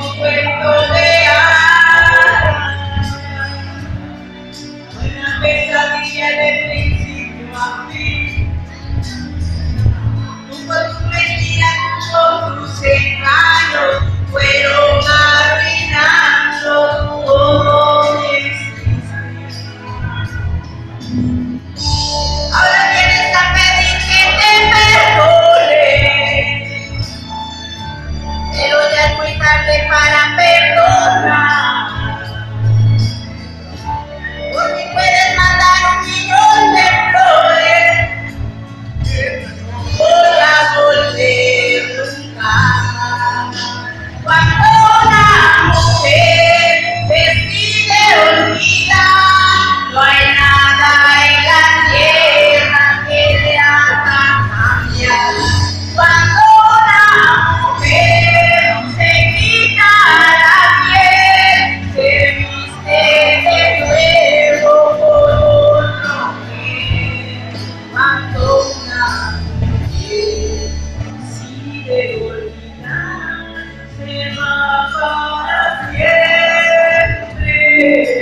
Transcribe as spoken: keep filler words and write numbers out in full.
cuento de hadas, una pesadilla de principio a fin. Tu mentira con tus engaños fueron arruinando todo mi existencia. Ahora vienes a pedir que te perdone, pero ya es muy tarde para perdonar. Por mí puedes mandar un millón de flores, voy a volver nunca. Cuando una mujer decide olvidar, no hay nada en la tierra que le haga cambiar. Cuando una mujer se quita la piel, se viste de nuevo por otro mujer. Cuando una mujer decide olvidar, se va para siempre.